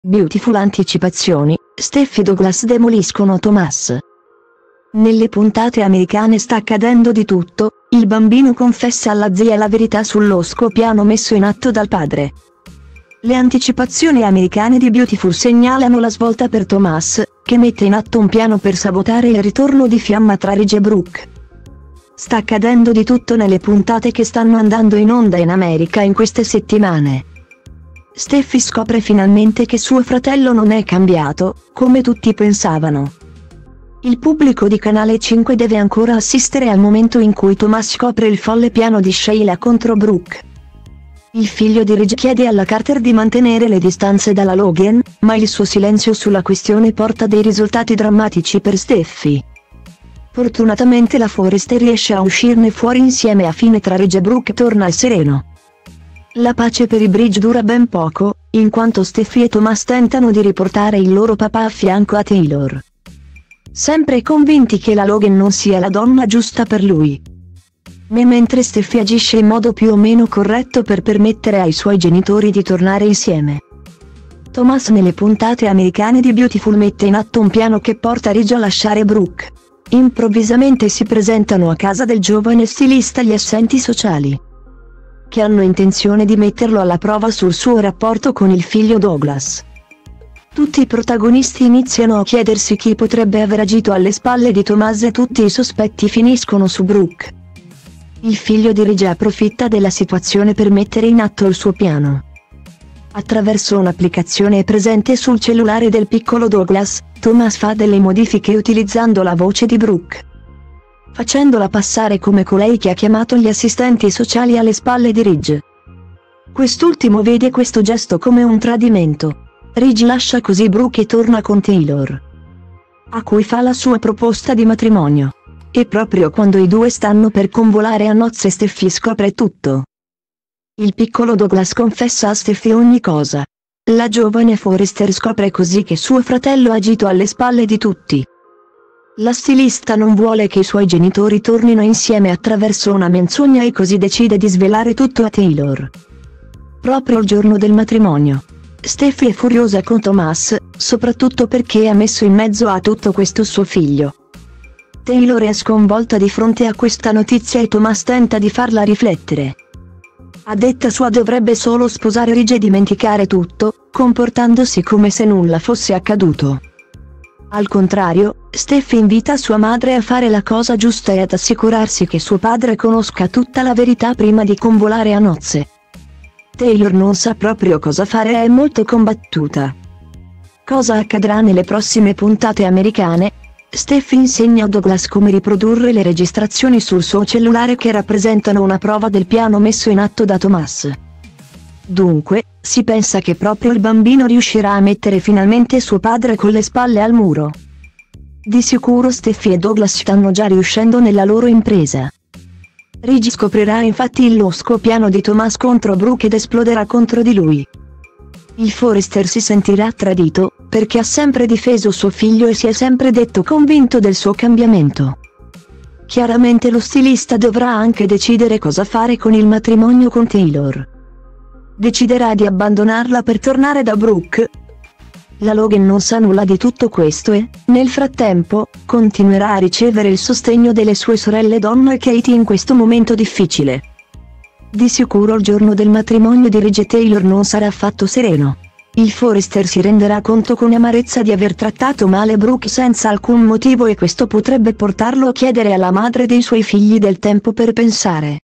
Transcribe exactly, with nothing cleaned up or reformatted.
Beautiful anticipazioni, Steffi e Douglas demoliscono Thomas. Nelle puntate americane sta accadendo di tutto, il bambino confessa alla zia la verità sull'osco piano messo in atto dal padre. Le anticipazioni americane di Beautiful segnalano la svolta per Thomas, che mette in atto un piano per sabotare il ritorno di fiamma tra Ridge e Brooke. Sta accadendo di tutto nelle puntate che stanno andando in onda in America in queste settimane. Steffi scopre finalmente che suo fratello non è cambiato, come tutti pensavano. Il pubblico di Canale cinque deve ancora assistere al momento in cui Thomas scopre il folle piano di Sheila contro Brooke. Il figlio di Ridge chiede alla Carter di mantenere le distanze dalla Logan, ma il suo silenzio sulla questione porta dei risultati drammatici per Steffi. Fortunatamente la Forrester riesce a uscirne fuori insieme a fine tra Ridge e Brooke torna al sereno. La pace per i Bridge dura ben poco, in quanto Steffi e Thomas tentano di riportare il loro papà a fianco a Taylor. Sempre convinti che la Logan non sia la donna giusta per lui. Ma mentre Steffi agisce in modo più o meno corretto per permettere ai suoi genitori di tornare insieme. Thomas nelle puntate americane di Beautiful mette in atto un piano che porta Ridge a lasciare Brooke. Improvvisamente si presentano a casa del giovane stilista gli assenti sociali, che hanno intenzione di metterlo alla prova sul suo rapporto con il figlio Douglas. Tutti i protagonisti iniziano a chiedersi chi potrebbe aver agito alle spalle di Thomas e tutti i sospetti finiscono su Brooke. Il figlio di Ridge approfitta della situazione per mettere in atto il suo piano. Attraverso un'applicazione presente sul cellulare del piccolo Douglas, Thomas fa delle modifiche utilizzando la voce di Brooke, facendola passare come colei che ha chiamato gli assistenti sociali alle spalle di Ridge. Quest'ultimo vede questo gesto come un tradimento. Ridge lascia così Brooke e torna con Taylor, a cui fa la sua proposta di matrimonio. E proprio quando i due stanno per convolare a nozze Steffi scopre tutto. Il piccolo Douglas confessa a Steffi ogni cosa. La giovane Forrester scopre così che suo fratello ha agito alle spalle di tutti. La stilista non vuole che i suoi genitori tornino insieme attraverso una menzogna e così decide di svelare tutto a Taylor. Proprio il giorno del matrimonio. Steffi è furiosa con Thomas, soprattutto perché ha messo in mezzo a tutto questo suo figlio. Taylor è sconvolta di fronte a questa notizia e Thomas tenta di farla riflettere. A detta sua dovrebbe solo sposare Ridge e dimenticare tutto, comportandosi come se nulla fosse accaduto. Al contrario, Steffi invita sua madre a fare la cosa giusta e ad assicurarsi che suo padre conosca tutta la verità prima di convolare a nozze. Taylor non sa proprio cosa fare e è molto combattuta. Cosa accadrà nelle prossime puntate americane? Steffi insegna a Douglas come riprodurre le registrazioni sul suo cellulare che rappresentano una prova del piano messo in atto da Thomas. Dunque, si pensa che proprio il bambino riuscirà a mettere finalmente suo padre con le spalle al muro. Di sicuro Steffi e Douglas stanno già riuscendo nella loro impresa. Ridge scoprirà infatti il losco piano di Thomas contro Brooke ed esploderà contro di lui. Il Forrester si sentirà tradito, perché ha sempre difeso suo figlio e si è sempre detto convinto del suo cambiamento. Chiaramente lo stilista dovrà anche decidere cosa fare con il matrimonio con Taylor. Deciderà di abbandonarla per tornare da Brooke. La Logan non sa nulla di tutto questo e, nel frattempo, continuerà a ricevere il sostegno delle sue sorelle Donna e Katie in questo momento difficile. Di sicuro il giorno del matrimonio di Ridge e Taylor non sarà affatto sereno. Il Forrester si renderà conto con amarezza di aver trattato male Brooke senza alcun motivo e questo potrebbe portarlo a chiedere alla madre dei suoi figli del tempo per pensare.